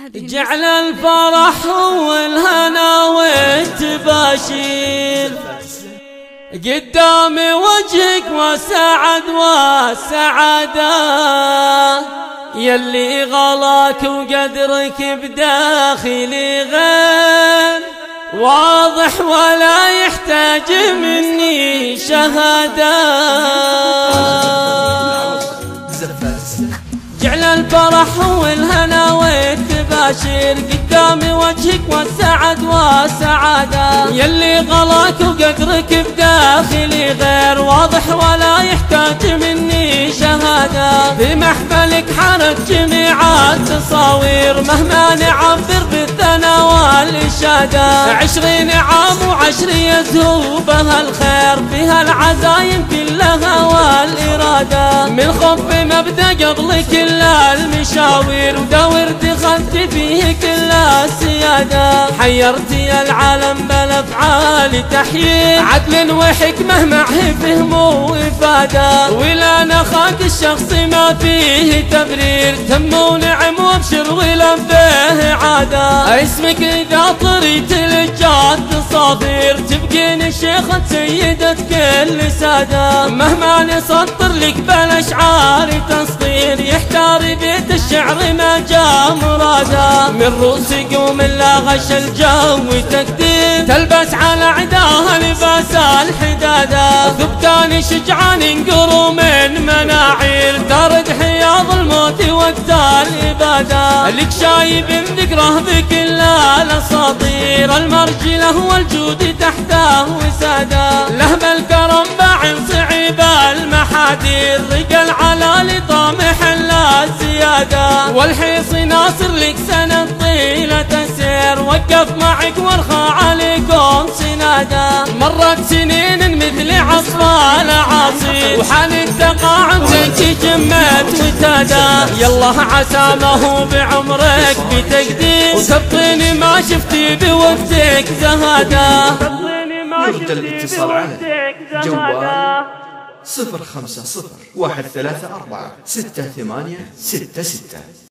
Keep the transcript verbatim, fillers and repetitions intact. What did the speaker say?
جعل الفرح والهنا والتباشير قدام وجهك وسعد والسعادة، يلي غلاك وقدرك بداخلي غير واضح ولا يحتاج مني شهادة. جعل الفرح والهنا والتباشير قدام وجهك والسعد والسعادة، يلي غلاك وقدرك بداخلي غير واضح ولا يحتاج مني شهادة. في محفلك حانت جميع التصاوير مهما نعبر بالثنا والإشادة، عشرين عام وعشر يزهو بها الخير فيها العزايم كلها والإرادة. من خف مبدأ قبل كل المشاوير ودور دخلت فيه كل السيادة، حيرتي العالم بالأفعال تحيير عدل وحكمة معه فهم وإفادة، ولا نخاك الشخص ما فيه تبرير تم ونعم وابشر ولم فيه عادة. اسمك إذا طريت للجاد تصافير تبقين شيخة سيدة كل سادة، مهما نسطر لك بالأشعار تصغير يحتار بيت الشعر ما جاء مراده. من رؤوس قوم لا غش الجو تقدير تلبس على عداها لباس الحدادة، ثبتان شجعان ينقروا من مناعير ترد حياض الموت وقت الإبادة. لك شايب ذكره بكل الأساطير المرجله والجود تحته وسادة، له بالكرم باعن صعيب المحادير رجال على لطامح الزيادة، والحيص ناصر لك سنة طيلة سير وقف معك وارخى عليكم سنادة. مرت سنين مثل عصر العاصير وحال التقاعد زيك جمت وتادا، يالله عسى ما هو بعمرك بتقدير وتبطيني ما شفتي بوقتك زهادة. يرد الاتصال على جوال صفر خمسة صفر واحد ثلاثة أربعة ستة ثمانية ستة ستة.